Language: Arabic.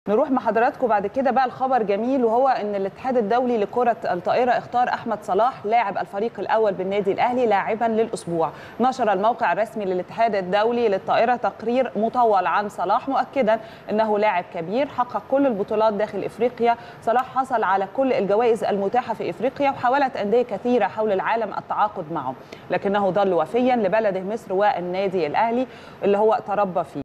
نروح مع حضراتكم بعد كده بقى الخبر جميل، وهو ان الاتحاد الدولي لكرة الطائرة اختار احمد صلاح لاعب الفريق الاول بالنادي الاهلي لاعبا للاسبوع. نشر الموقع الرسمي للاتحاد الدولي للطائرة تقرير مطول عن صلاح مؤكدا انه لاعب كبير حقق كل البطولات داخل افريقيا. صلاح حصل على كل الجوائز المتاحة في افريقيا، وحاولت اندية كثيرة حول العالم التعاقد معه، لكنه ظل وفيا لبلده مصر والنادي الاهلي اللي هو تربى فيه.